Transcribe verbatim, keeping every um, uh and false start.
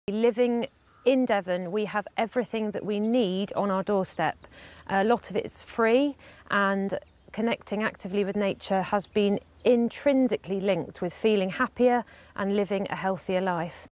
Living in Devon, we have everything that we need on our doorstep. A lot of it's free, and connecting actively with nature has been intrinsically linked with feeling happier and living a healthier life.